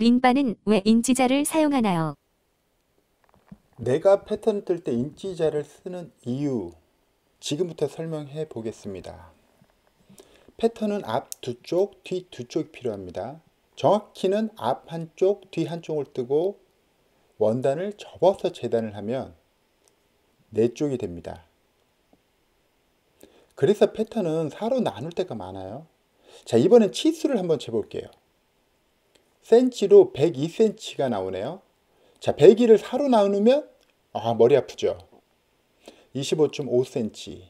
빙바는 왜 인치자를 사용하나요? 내가 패턴을 뜰 때 인치자를 쓰는 이유, 지금부터 설명해 보겠습니다. 패턴은 앞 두 쪽, 뒤 두 쪽이 필요합니다. 정확히는 앞 한쪽, 뒤 한쪽을 뜨고 원단을 접어서 재단을 하면 네 쪽이 됩니다. 그래서 패턴은 4로 나눌 때가 많아요. 자, 이번엔 치수를 한번 재볼게요. 센치로 102cm가 나오네요. 자, 102를 4로 나누면 머리 아프죠. 25.5cm.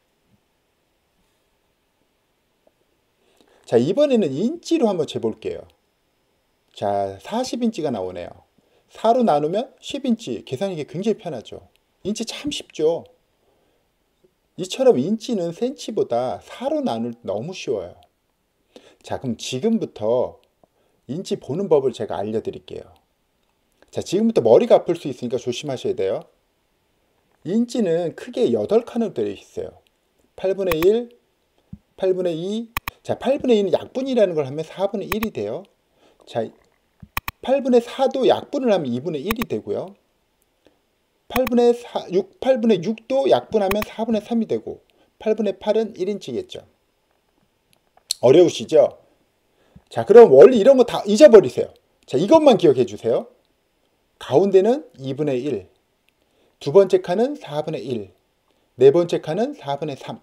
자, 이번에는 인치로 한번 재볼게요. 자, 40인치가 나오네요. 4로 나누면 10인치. 계산하기 굉장히 편하죠. 인치 참 쉽죠. 이처럼 인치는 센치보다 4로 나눌 때 너무 쉬워요. 자, 그럼 지금부터 인치 보는 법을 제가 알려드릴게요. 자, 지금부터 머리가 아플 수 있으니까 조심하셔야 돼요. 인치는 크게 8칸으로 되어 있어요. 8분의 1, 8분의 2. 자, 8분의 2는 약분이라는 걸 하면 4분의 1이 돼요. 자, 8분의 4도 약분을 하면 2분의 1이 되고요. 8분의 6도 약분하면 4분의 3이 되고 8분의 8은 1인치겠죠. 어려우시죠? 자, 그럼 원리 이런 거 다 잊어버리세요. 자, 이것만 기억해 주세요. 가운데는 2분의 1, 두 번째 칸은 4분의 1, 네 번째 칸은 4분의 3.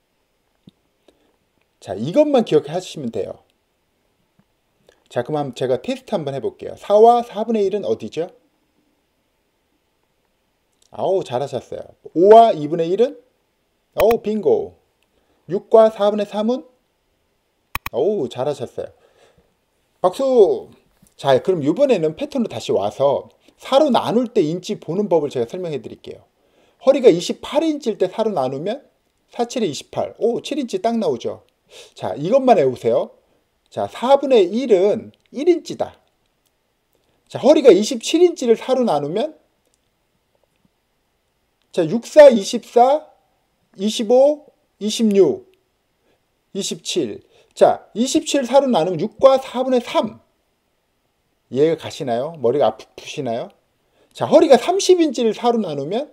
자, 이것만 기억하시면 돼요. 자, 그럼 제가 테스트 한번 해볼게요. 4와 4분의 1은 어디죠? 아우, 잘하셨어요. 5와 2분의 1은? 어우, 빙고. 6과 4분의 3은? 어우, 잘하셨어요. 박수! 자, 그럼 이번에는 패턴으로 다시 와서 4로 나눌 때 인치 보는 법을 제가 설명해 드릴게요. 허리가 28인치일 때 4로 나누면 4, 7에 28. 오, 7인치 딱 나오죠. 자, 이것만 외우세요. 자, 4분의 1은 1인치다. 자, 허리가 27인치를 4로 나누면 자, 6, 4, 24, 25, 26, 27. 자, 27 4로 나누면 6과 4분의 3. 이해가 가시나요? 머리가 아프시나요? 자, 허리가 30인치를 4로 나누면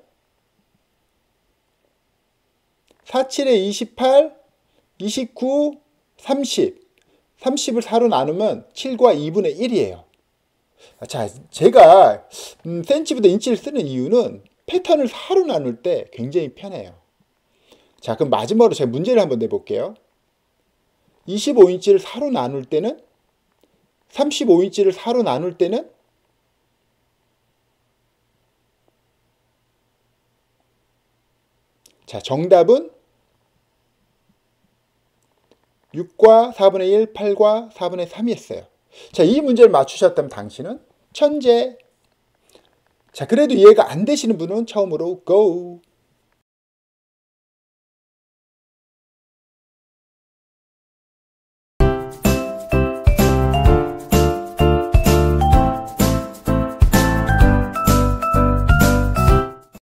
4, 7에 28, 29, 30. 30을 4로 나누면 7과 2분의 1이에요. 자, 제가 센치보다 인치를 쓰는 이유는 패턴을 4로 나눌 때 굉장히 편해요. 자, 그럼 마지막으로 제가 문제를 한번 내볼게요. 25인치를 4로 나눌 때는 35인치를 4로 나눌 때는 자, 정답은 6과 4분의 1, 8과 4분의 3이었어요. 자, 이 문제를 맞추셨다면 당신은 천재. 자, 그래도 이해가 안 되시는 분은 처음으로 go.